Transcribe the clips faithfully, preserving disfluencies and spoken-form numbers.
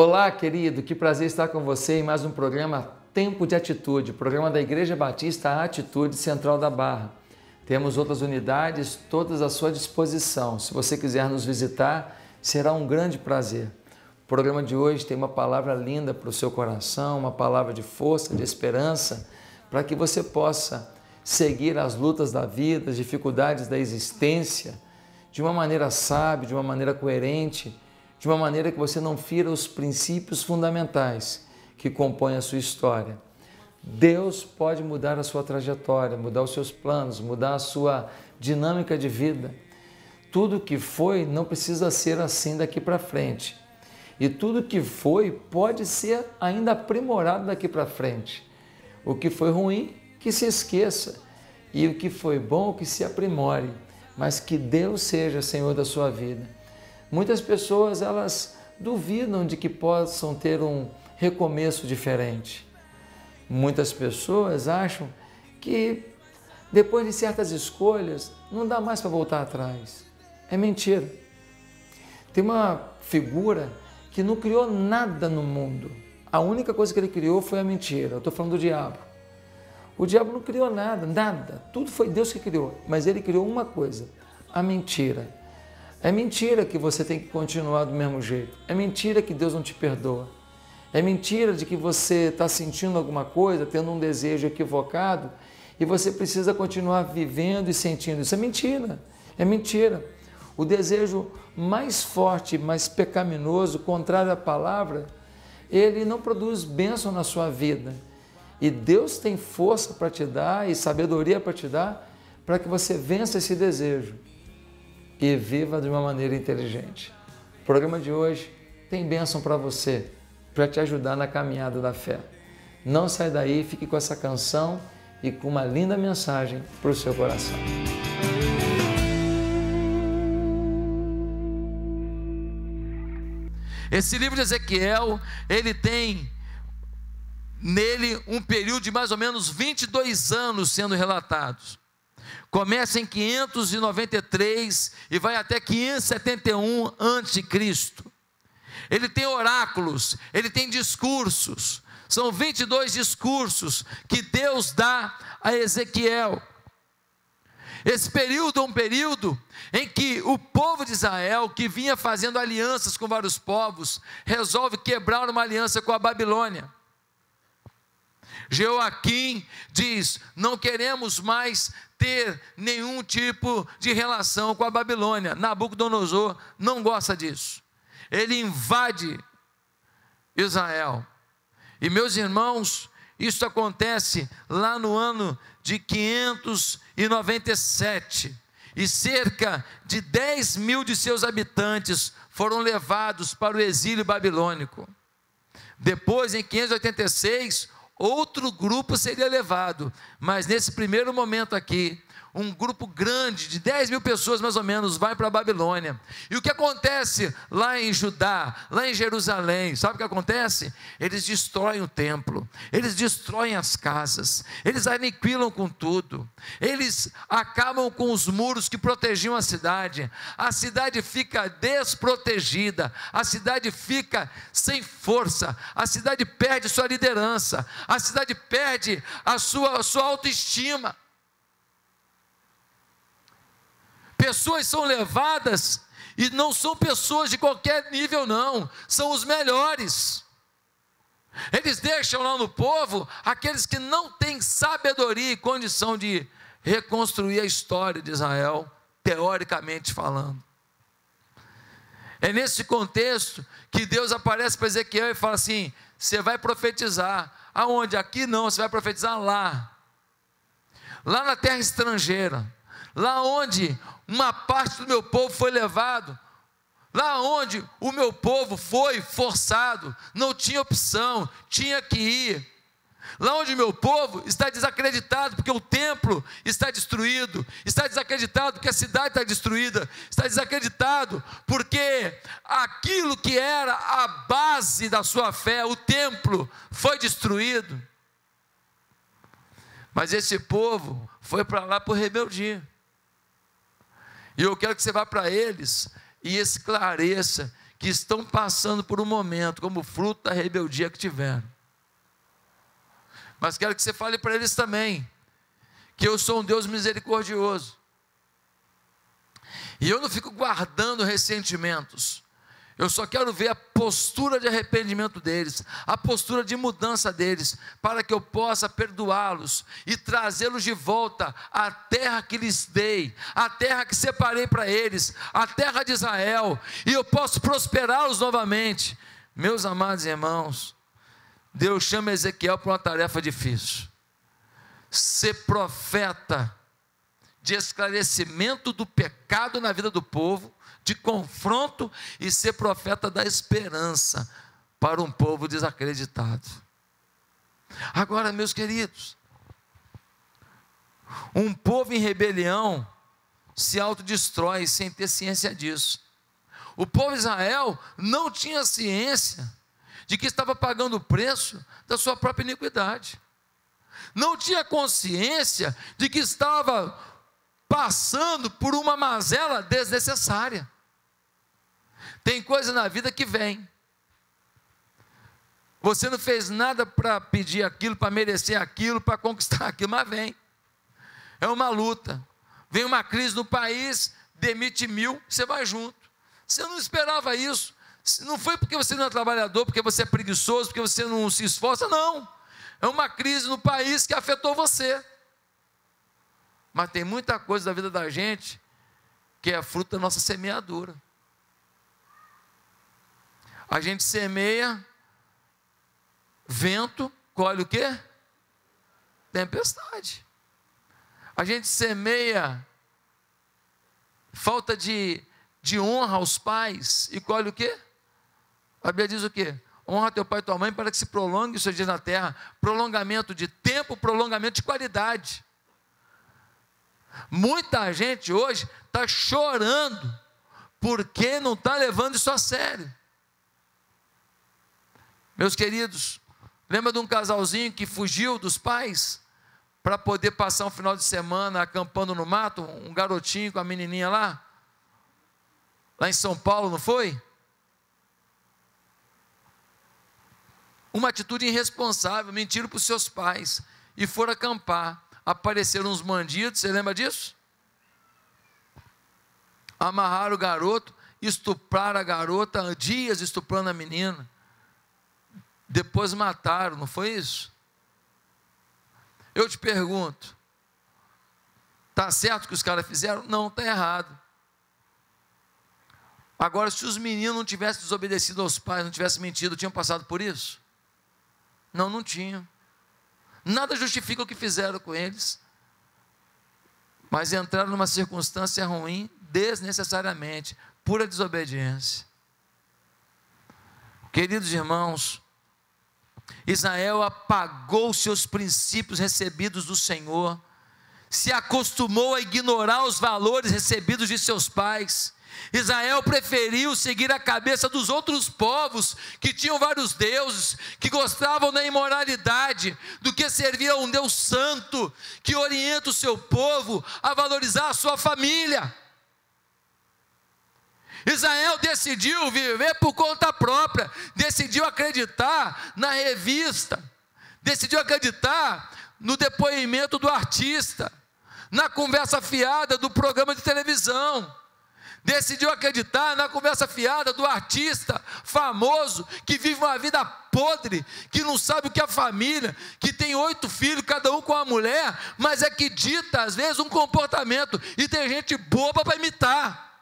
Olá, querido, que prazer estar com você em mais um programa Tempo de Atitude, programa da Igreja Batista Atitude Central da Barra. Temos outras unidades, todas à sua disposição. Se você quiser nos visitar, será um grande prazer. O programa de hoje tem uma palavra linda para o seu coração, uma palavra de força, de esperança, para que você possa seguir as lutas da vida, as dificuldades da existência, de uma maneira sábia, de uma maneira coerente, de uma maneira que você não fira os princípios fundamentais que compõem a sua história. Deus pode mudar a sua trajetória, mudar os seus planos, mudar a sua dinâmica de vida. Tudo que foi não precisa ser assim daqui para frente. E tudo que foi pode ser ainda aprimorado daqui para frente. O que foi ruim, que se esqueça. E o que foi bom, que se aprimore. Mas que Deus seja Senhor da sua vida. Muitas pessoas, elas duvidam de que possam ter um recomeço diferente. Muitas pessoas acham que depois de certas escolhas não dá mais para voltar atrás. É mentira. Tem uma figura que não criou nada no mundo. A única coisa que ele criou foi a mentira. Eu estou falando do diabo. O diabo não criou nada, nada. Tudo foi Deus que criou. Mas ele criou uma coisa, a mentira. É mentira que você tem que continuar do mesmo jeito. É mentira que Deus não te perdoa. É mentira de que você está sentindo alguma coisa, tendo um desejo equivocado e você precisa continuar vivendo e sentindo isso. É mentira. É mentira. O desejo mais forte, mais pecaminoso, contrário à palavra, ele não produz bênção na sua vida. E Deus tem força para te dar e sabedoria para te dar para que você vença esse desejo e viva de uma maneira inteligente. O programa de hoje tem bênção para você, para te ajudar na caminhada da fé. Não sai daí, fique com essa canção e com uma linda mensagem para o seu coração. Esse livro de Ezequiel, ele tem nele um período de mais ou menos vinte e dois anos sendo relatados. Começa em quinhentos e noventa e três e vai até quinhentos e setenta e um antes de Cristo. Ele tem oráculos, ele tem discursos. São vinte e dois discursos que Deus dá a Ezequiel. Esse período é um período em que o povo de Israel, que vinha fazendo alianças com vários povos, resolve quebrar uma aliança com a Babilônia. Jeoaquim diz: não queremos mais ter nenhum tipo de relação com a Babilônia. Nabucodonosor não gosta disso. Ele invade Israel. E meus irmãos, isso acontece lá no ano de quinhentos e noventa e sete. E cerca de dez mil de seus habitantes foram levados para o exílio babilônico. Depois, em quinhentos e oitenta e seis, outro grupo seria levado, mas nesse primeiro momento aqui, um grupo grande, de dez mil pessoas mais ou menos, vai para a Babilônia. E o que acontece lá em Judá, lá em Jerusalém? Sabe o que acontece? Eles destroem o templo, eles destroem as casas, eles aniquilam com tudo, eles acabam com os muros que protegiam a cidade, a cidade fica desprotegida, a cidade fica sem força, a cidade perde sua liderança, a cidade perde a sua, a sua autoestima. Pessoas são levadas e não são pessoas de qualquer nível não, são os melhores. Eles deixam lá no povo aqueles que não têm sabedoria e condição de reconstruir a história de Israel, teoricamente falando. É nesse contexto que Deus aparece para Ezequiel e fala assim: você vai profetizar. Aonde? Aqui não, você vai profetizar lá. Lá na terra estrangeira. Lá onde uma parte do meu povo foi levado, lá onde o meu povo foi forçado, não tinha opção, tinha que ir, lá onde o meu povo está desacreditado, porque o templo está destruído, está desacreditado porque a cidade está destruída, está desacreditado porque aquilo que era a base da sua fé, o templo, foi destruído. Mas esse povo foi para lá por rebeldia. E eu quero que você vá para eles e esclareça que estão passando por um momento como fruto da rebeldia que tiveram. Mas quero que você fale para eles também que eu sou um Deus misericordioso. E eu não fico guardando ressentimentos. Eu só quero ver a postura de arrependimento deles, a postura de mudança deles, para que eu possa perdoá-los e trazê-los de volta à terra que lhes dei, à terra que separei para eles, à terra de Israel, e eu posso prosperá-los novamente. Meus amados irmãos, Deus chama Ezequiel para uma tarefa difícil: ser profeta de esclarecimento do pecado na vida do povo, de confronto, e ser profeta da esperança para um povo desacreditado. Agora, meus queridos, um povo em rebelião se autodestrói sem ter ciência disso. O povo de Israel não tinha ciência de que estava pagando o preço da sua própria iniquidade. Não tinha consciência de que estava passando por uma mazela desnecessária. Tem coisa na vida que vem. Você não fez nada para pedir aquilo, para merecer aquilo, para conquistar aquilo, mas vem. É uma luta. Vem uma crise no país, demite mil, você vai junto. Você não esperava isso. Não foi porque você não é trabalhador, porque você é preguiçoso, porque você não se esforça, não. É uma crise no país que afetou você. Mas tem muita coisa da vida da gente que é fruto da nossa semeadura. A gente semeia vento, colhe o quê? Tempestade. A gente semeia falta de, de honra aos pais e colhe o quê? A Bíblia diz o quê? Honra teu pai e tua mãe para que se prolongue o seu dia na terra. Prolongamento de tempo, prolongamento de qualidade. Muita gente hoje está chorando porque não está levando isso a sério. Meus queridos, lembra de um casalzinho que fugiu dos pais para poder passar um final de semana acampando no mato? Um garotinho com a menininha lá, lá em São Paulo, não foi? Uma atitude irresponsável, mentiram para os seus pais e foram acampar. Apareceram uns bandidos, você lembra disso? Amarraram o garoto, estupraram a garota, dias estuprando a menina. Depois mataram, não foi isso? Eu te pergunto, está certo o que os caras fizeram? Não, está errado. Agora, se os meninos não tivessem desobedecido aos pais, não tivessem mentido, tinham passado por isso? Não, não tinham. Nada justifica o que fizeram com eles, mas entraram numa circunstância ruim, desnecessariamente, pura desobediência. Queridos irmãos, Israel apagou seus princípios recebidos do Senhor, se acostumou a ignorar os valores recebidos de seus pais. Israel preferiu seguir a cabeça dos outros povos que tinham vários deuses, que gostavam da imoralidade, do que servir a um Deus santo, que orienta o seu povo a valorizar a sua família. Israel decidiu viver por conta própria, decidiu acreditar na revista, decidiu acreditar no depoimento do artista, na conversa fiada do programa de televisão, decidiu acreditar na conversa fiada do artista famoso, que vive uma vida podre, que não sabe o que é família, que tem oito filhos, cada um com uma mulher, mas é que dita às vezes um comportamento, e tem gente boba para imitar.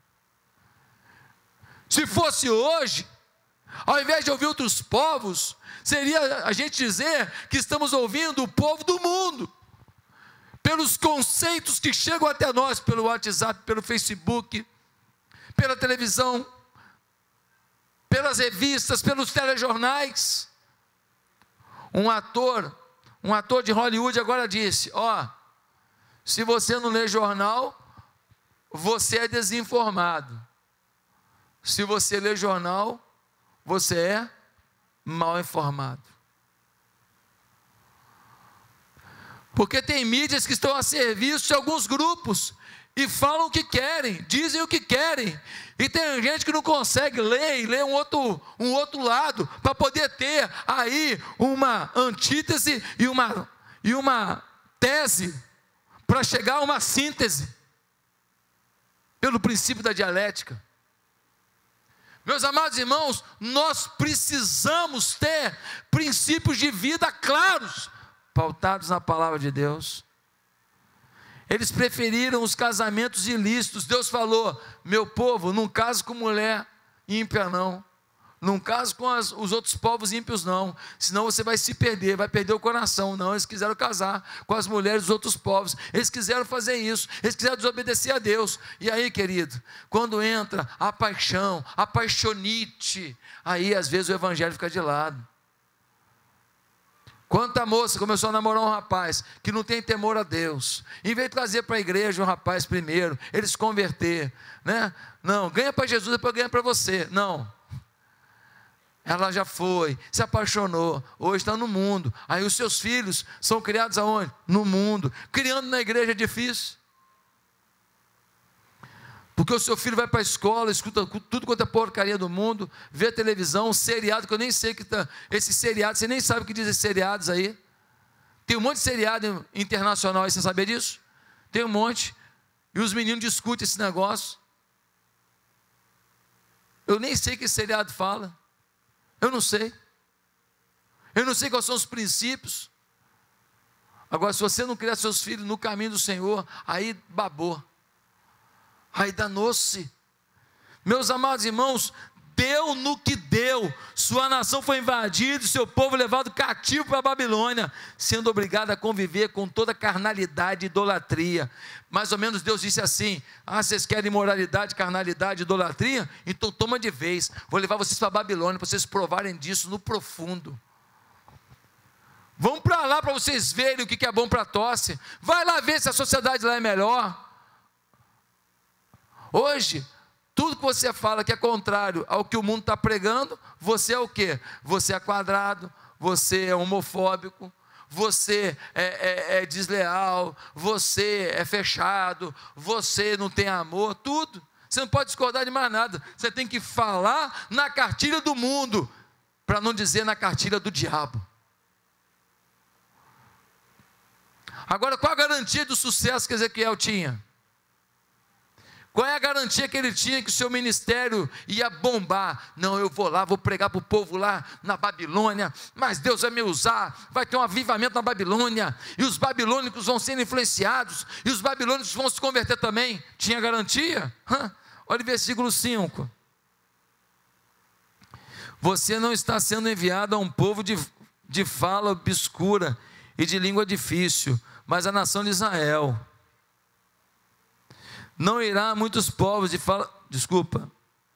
Se fosse hoje, ao invés de ouvir outros povos, seria a gente dizer que estamos ouvindo o povo do mundo, pelos conceitos que chegam até nós, pelo WhatsApp, pelo Facebook, pela televisão, pelas revistas, pelos telejornais. Um ator, um ator de Hollywood agora disse: ó, se você não lê jornal, você é desinformado. Se você lê jornal, você é mal informado. Porque tem mídias que estão a serviço de alguns grupos e falam o que querem, dizem o que querem. E tem gente que não consegue ler e ler um outro, um outro lado para poder ter aí uma antítese e uma, e uma tese para chegar a uma síntese pelo princípio da dialética. Meus amados irmãos, nós precisamos ter princípios de vida claros, pautados na palavra de Deus. Eles preferiram os casamentos ilícitos. Deus falou: meu povo, não case com mulher ímpia não, não case com as, os outros povos ímpios não, senão você vai se perder, vai perder o coração. Não, eles quiseram casar com as mulheres dos outros povos, eles quiseram fazer isso, eles quiseram desobedecer a Deus. E aí, querido, quando entra a paixão, a paixonite, aí às vezes o evangelho fica de lado. Quanta moça começou a namorar um rapaz que não tem temor a Deus, em vez de trazer para a igreja um rapaz primeiro, ele se converter, né? Não, ganha para Jesus, depois ganha para você. Não, ela já foi, se apaixonou, hoje está no mundo. Aí os seus filhos são criados aonde? No mundo. Criando na igreja é difícil, porque o seu filho vai para a escola, escuta tudo quanto é porcaria do mundo, vê televisão, um seriado, que eu nem sei que está, esse seriado, você nem sabe o que diz esses seriados aí. Tem um monte de seriado internacional aí, você sabia disso? Tem um monte, e os meninos discutem esse negócio. Eu nem sei o que esse seriado fala, eu não sei, eu não sei quais são os princípios. Agora, se você não criar seus filhos no caminho do Senhor, aí babou. Aí danou-se. Meus amados irmãos, deu no que deu. Sua nação foi invadida, seu povo levado cativo para a Babilônia, sendo obrigado a conviver com toda carnalidade e idolatria. Mais ou menos Deus disse assim: ah, vocês querem imoralidade, carnalidade, idolatria? Então toma de vez, vou levar vocês para a Babilônia, para vocês provarem disso no profundo. Vão para lá para vocês verem o que é bom para a tosse. Vai lá ver se a sociedade lá é melhor. Hoje, tudo que você fala que é contrário ao que o mundo está pregando, você é o quê? Você é quadrado, você é homofóbico, você é, é, é desleal, você é fechado, você não tem amor, tudo. Você não pode discordar de mais nada, você tem que falar na cartilha do mundo, para não dizer na cartilha do diabo. Agora, qual a garantia do sucesso que Ezequiel tinha? Qual é a garantia que ele tinha que o seu ministério ia bombar? Não, eu vou lá, vou pregar para o povo lá na Babilônia, mas Deus vai me usar, vai ter um avivamento na Babilônia, e os babilônicos vão ser influenciados, e os babilônicos vão se converter também. Tinha garantia? Hã? Olha o versículo cinco. Você não está sendo enviado a um povo de, de fala obscura e de língua difícil, mas a nação de Israel. Não irá a muitos povos de fala, desculpa,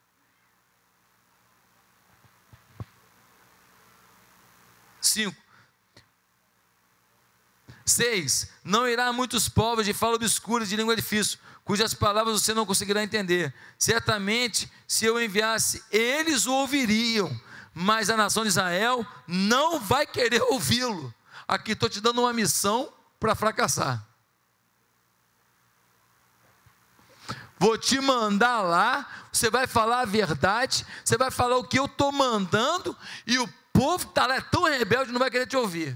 cinco, seis, não irá a muitos povos de fala obscura e de língua difícil, cujas palavras você não conseguirá entender. Certamente, se eu enviasse, eles o ouviriam, mas a nação de Israel não vai querer ouvi-lo. Aqui estou te dando uma missão para fracassar. Vou te mandar lá, você vai falar a verdade, você vai falar o que eu estou mandando, e o povo que está lá é tão rebelde, não vai querer te ouvir.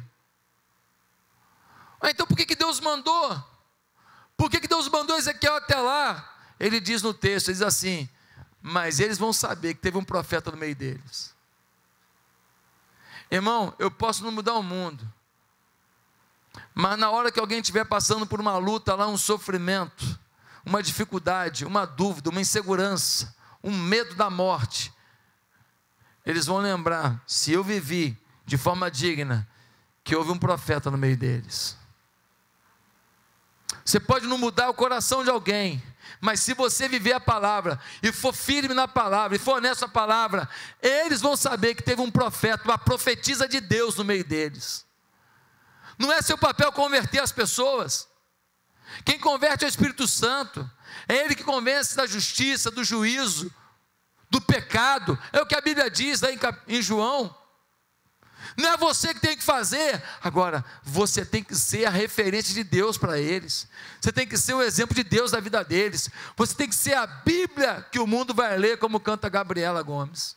Ah, então por que, que Deus mandou? Por que, que Deus mandou Ezequiel até lá? Ele diz no texto, ele diz assim: mas eles vão saber que teve um profeta no meio deles. Irmão, eu posso não mudar o mundo, mas na hora que alguém estiver passando por uma luta lá, um sofrimento, uma dificuldade, uma dúvida, uma insegurança, um medo da morte, eles vão lembrar: se eu vivi de forma digna, que houve um profeta no meio deles. Você pode não mudar o coração de alguém, mas se você viver a palavra, e for firme na palavra, e for honesto na palavra, eles vão saber que teve um profeta, uma profetisa de Deus no meio deles. Não é seu papel converter as pessoas. Quem converte é o Espírito Santo, é Ele que convence da justiça, do juízo, do pecado, é o que a Bíblia diz lá em, em João. Não é você que tem que fazer. Agora, você tem que ser a referência de Deus para eles. Você tem que ser o exemplo de Deus na vida deles. Você tem que ser a Bíblia que o mundo vai ler, como canta Gabriela Gomes.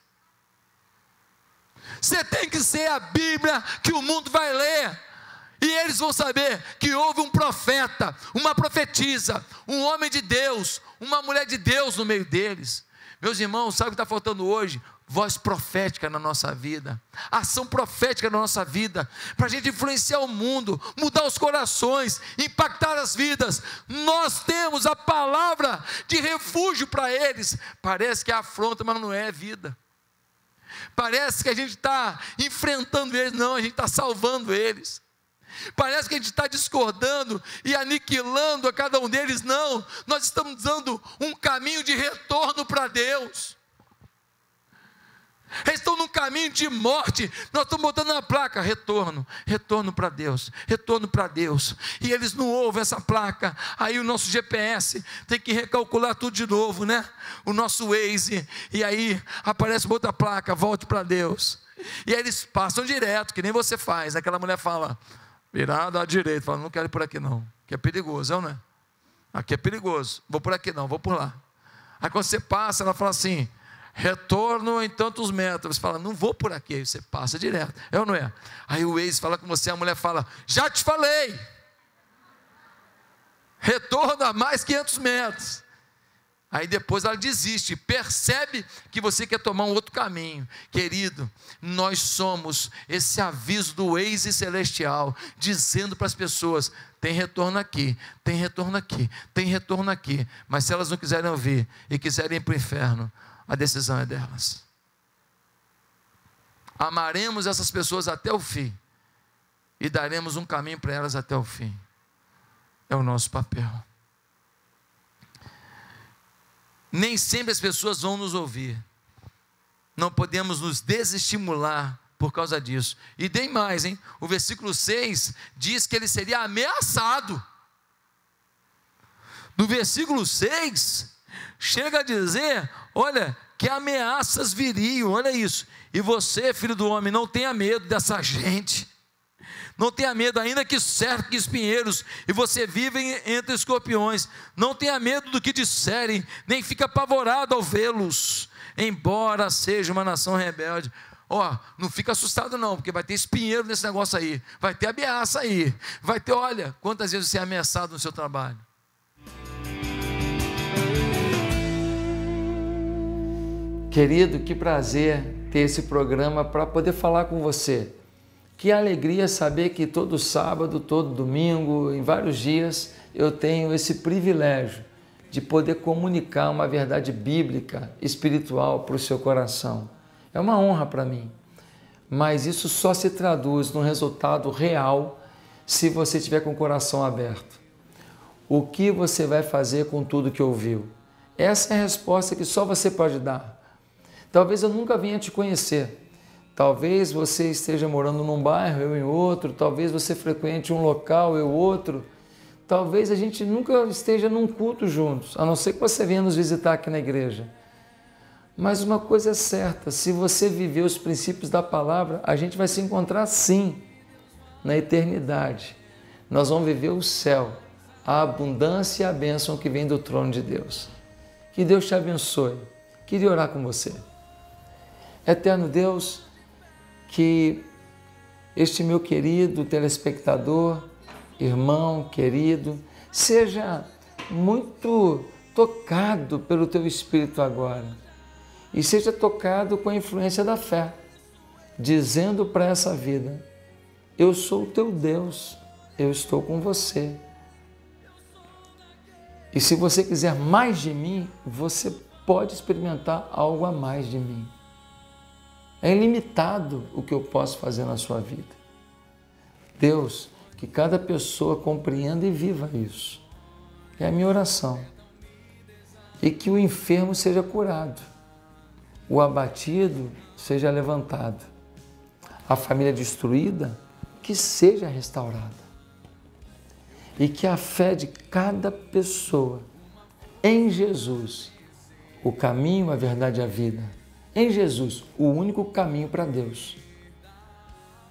Você tem que ser a Bíblia que o mundo vai ler. E eles vão saber que houve um profeta, uma profetisa, um homem de Deus, uma mulher de Deus no meio deles. Meus irmãos, sabe o que está faltando hoje? Voz profética na nossa vida, ação profética na nossa vida, para a gente influenciar o mundo, mudar os corações, impactar as vidas. Nós temos a palavra de refúgio para eles. Parece que é afronta, mas não é vida. Parece que a gente está enfrentando eles, não, a gente está salvando eles. Parece que a gente está discordando e aniquilando a cada um deles, não, nós estamos dando um caminho de retorno para Deus. Eles estão num caminho de morte, nós estamos botando na placa, retorno, retorno para Deus, retorno para Deus, e eles não ouvem essa placa, aí o nosso G P S tem que recalcular tudo de novo, né? O nosso Waze, e aí aparece outra placa, volte para Deus, e aí eles passam direto, que nem você faz, aquela mulher fala, virada à direita, fala, não quero ir por aqui não, que é perigoso, não é? Aqui é perigoso, vou por aqui não, vou por lá. Aí quando você passa, ela fala assim, retorno em tantos metros, você fala, não vou por aqui, aí você passa direto, é ou não é? Aí o ex fala com você, a mulher fala, já te falei, retorno a mais quinhentos metros, aí depois ela desiste, percebe que você quer tomar um outro caminho. Querido, nós somos esse aviso do ex celestial, dizendo para as pessoas, tem retorno aqui, tem retorno aqui, tem retorno aqui, mas se elas não quiserem ouvir, e quiserem ir para o inferno, a decisão é delas. Amaremos essas pessoas até o fim, e daremos um caminho para elas até o fim, é o nosso papel. Nem sempre as pessoas vão nos ouvir, não podemos nos desestimular por causa disso, e tem mais, hein? O versículo seis diz que ele seria ameaçado, no versículo seis, chega a dizer, olha, que ameaças viriam, olha isso, e você, filho do homem, não tenha medo dessa gente, não tenha medo, ainda que cerque espinheiros, e você vive entre escorpiões, não tenha medo do que disserem, nem fique apavorado ao vê-los, embora seja uma nação rebelde. Ó, oh, não fica assustado não, porque vai ter espinheiro nesse negócio aí, vai ter ameaça aí, vai ter, olha, quantas vezes você é ameaçado no seu trabalho. Querido, que prazer ter esse programa para poder falar com você. Que alegria saber que todo sábado, todo domingo, em vários dias, eu tenho esse privilégio de poder comunicar uma verdade bíblica, espiritual para o seu coração. É uma honra para mim, mas isso só se traduz num resultado real se você tiver com o coração aberto. O que você vai fazer com tudo que ouviu? Essa é a resposta que só você pode dar. Talvez eu nunca venha te conhecer, talvez você esteja morando num bairro, eu em outro, talvez você frequente um local, eu outro, talvez a gente nunca esteja num culto juntos, a não ser que você venha nos visitar aqui na igreja. Mas uma coisa é certa, se você viver os princípios da palavra, a gente vai se encontrar sim, na eternidade. Nós vamos viver o céu, a abundância e a bênção que vem do trono de Deus. Que Deus te abençoe. Queria orar com você. Eterno Deus, que este meu querido telespectador, irmão querido, seja muito tocado pelo teu Espírito agora e seja tocado com a influência da fé, dizendo para essa vida, eu sou o teu Deus, eu estou com você. E se você quiser mais de mim, você pode experimentar algo a mais de mim. É ilimitado o que eu posso fazer na sua vida. Deus, que cada pessoa compreenda e viva isso. É a minha oração. E que o enfermo seja curado, o abatido seja levantado, a família destruída que seja restaurada. E que a fé de cada pessoa em Jesus, o caminho, a verdade e a vida, em Jesus, o único caminho para Deus,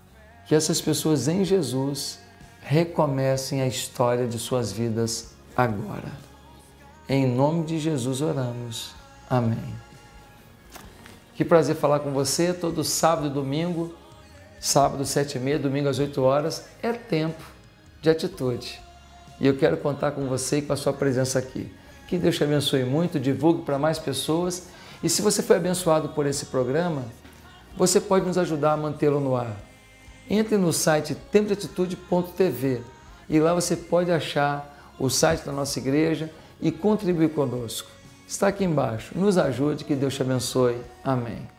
que essas pessoas em Jesus recomecem a história de suas vidas agora. Em nome de Jesus oramos. Amém. Que prazer falar com você todo sábado e domingo, sábado sete e meia, domingo às oito horas, é tempo de atitude. E eu quero contar com você e com a sua presença aqui. Que Deus te abençoe muito, divulgue para mais pessoas. E se você foi abençoado por esse programa, você pode nos ajudar a mantê-lo no ar. Entre no site tempo de atitude ponto t v e lá você pode achar o site da nossa igreja e contribuir conosco. Está aqui embaixo. Nos ajude, que Deus te abençoe. Amém.